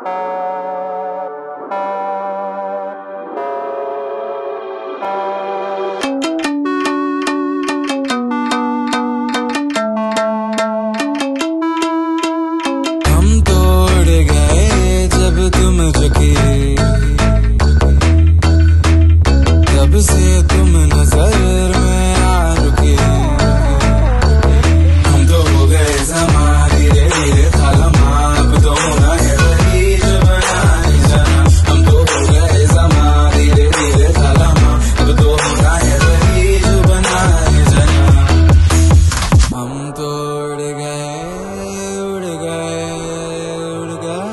तुम झुके तब से तुम नजर में आ रुके। हम तो हो गए ज़मा धीरे धीरे था लम्हा, अब तो होना है वही जो बनाए जाना। हम तो हो गए ज़मा धीरे धीरे था लम्हा, अब तो होना है वही जो बनाए जाना। हम तो उड़ गए उड़ गए उड़ गए।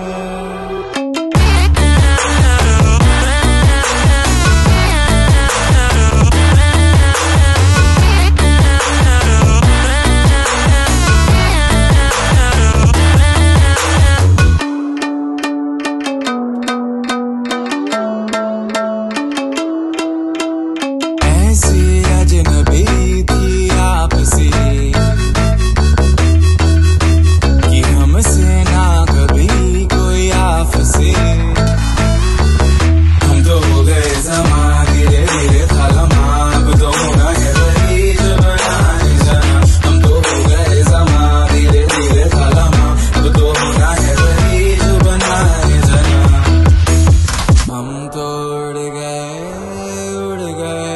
अजनबी थी आपसे कि हमसे ना कभी कोई आपसे। हम तो हो गए ज़मा धीरे धीरे था लम्हा, अब तो होना है वही जो बनाए जाना। हम तो हो गए ज़मा धीरे धीरे था लम्हा, अब तो होना है वही जो बनाए जाना। हम तो उड़ गए उड़ गए।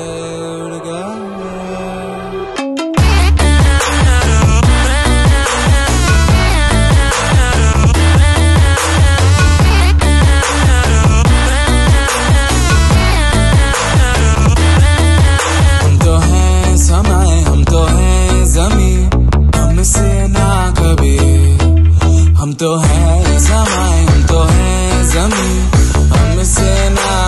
हम तो हैं ज़मीं, हमसे ना कभी। हम तो हैं समाए, हम तो हैं ज़मीं, हमसे ना